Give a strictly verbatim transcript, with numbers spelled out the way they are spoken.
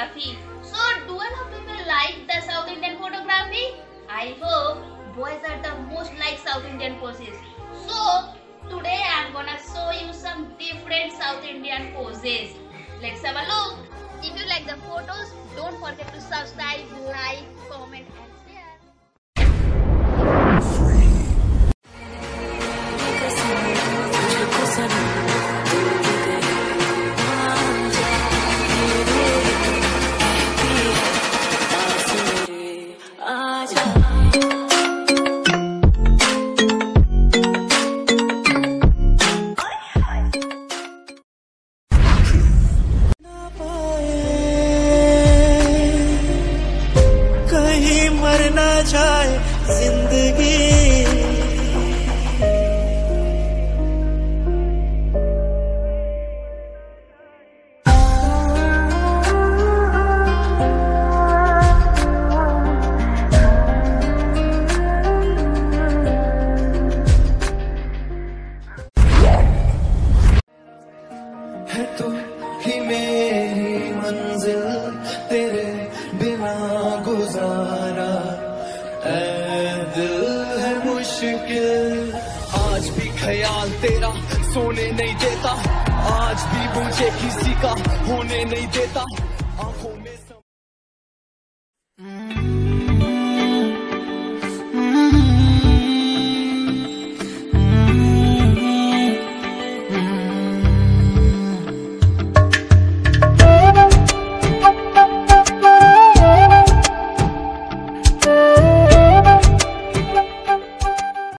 photography. So, do a lot of people like the South Indian photography? I hope boys are the most like South Indian poses. So, today I am gonna show you some different South Indian poses. Let's have a look. If you like the photos, don't forget to subscribe, like, comment and share. मरना जाए जिंदगी है तू ही मेरी मंजिल, तेरे बिना गुजारा ऐ दिल है मुश्किल। आज भी ख्याल तेरा सोने नहीं देता, आज भी मुझे किसी का होने नहीं देता। आंखों में